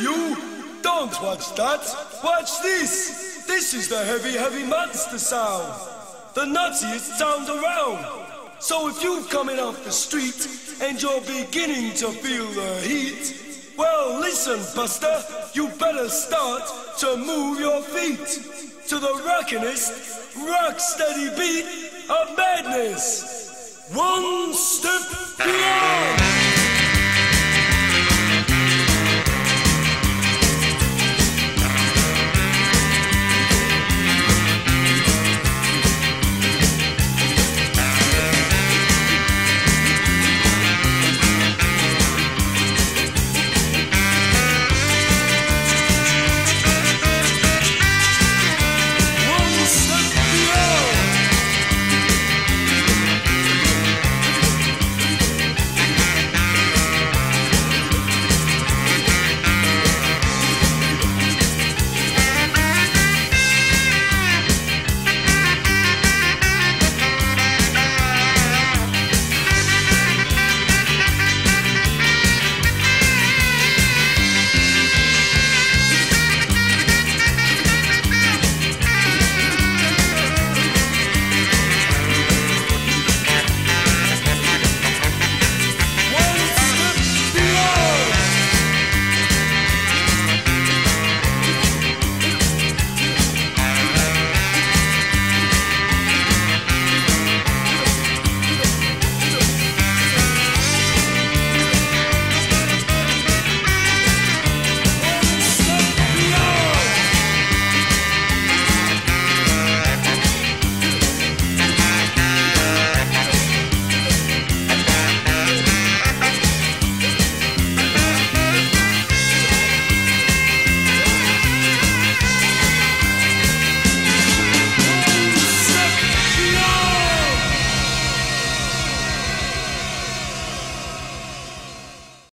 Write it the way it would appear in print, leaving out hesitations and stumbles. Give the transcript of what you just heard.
you? Don't watch that. Watch this. This is the heavy, heavy monster sound. The nuttiest sound around. So if you're coming off the street and you're beginning to feel the heat, well, listen, Buster, you better start to move your feet to the rockinest, rock-steady beat of madness. One step beyond.